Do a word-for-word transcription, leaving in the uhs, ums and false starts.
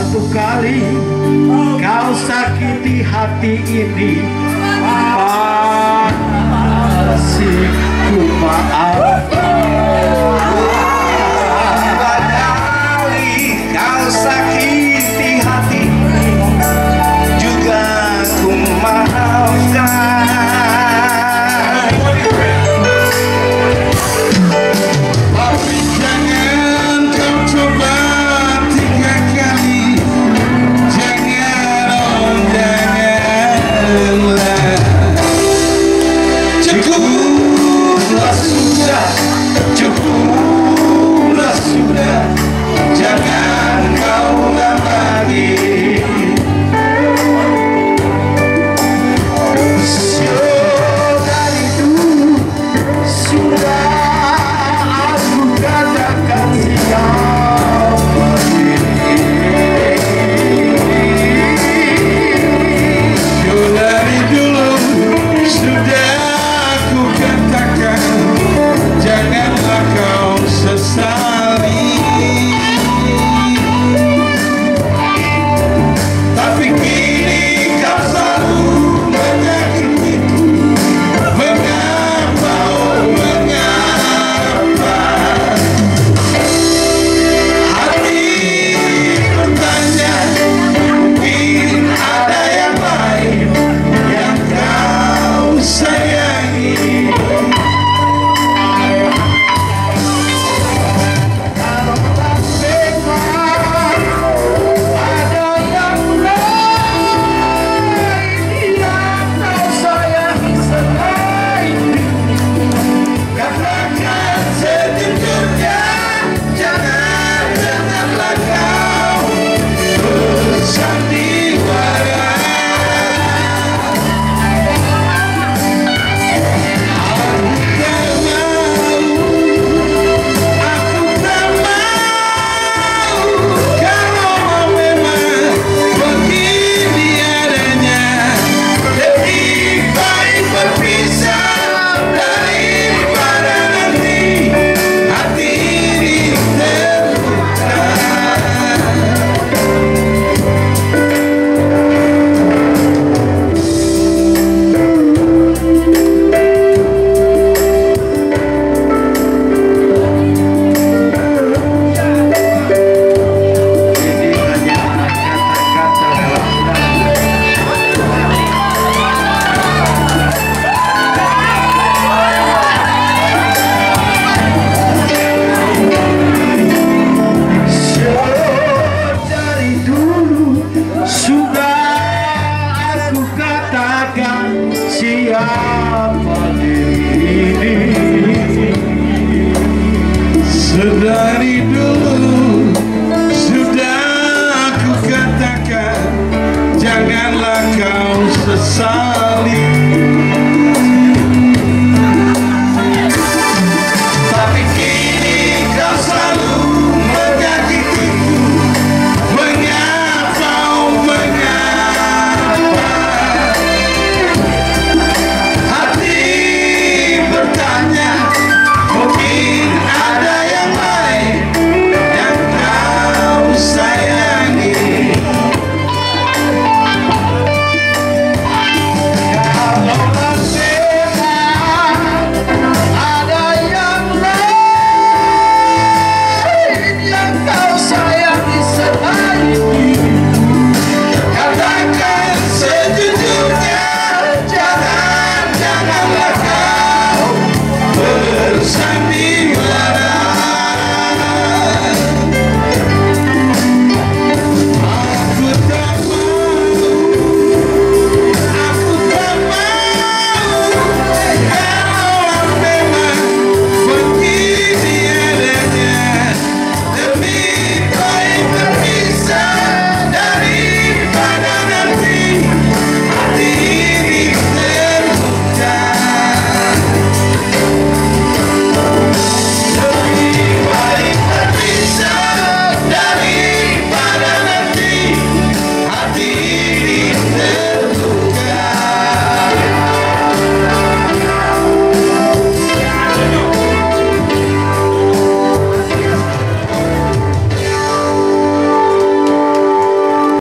satu kali kau sakiti hati ini, masih ku maafkan. Kali kau sakiti hati juga ku maafkan. Tapi jangan kau coba tiga kali. Jangan, oh janganlah. Cukuplah sudah, cukuplah sudah. Jangan kau ulang lagi. Dari dulu sudah aku katakan siapa diri. Dari dulu sudah aku katakan, janganlah kau sesali. Tapi kini kau selalu menyakitiku. Mengapa, oh mengapa? Hati bertanya, mungkin ada yang lain yang kau sayangi. Kalau tak memang ada yang lain yang kau sayangi selain dirimu, katakan sejujurnya. Jangan, janganlah kau bersandiwara. Aku tak mau, kalau memang begini adanya. Lebih baik berpisah daripada nanti hati ini terluka. Ini hanya kata-kata dalam lagu. Dari dulu sudah aku katakan siapa diri ini. Sedari dulu sudah aku katakan, janganlah kau sesali.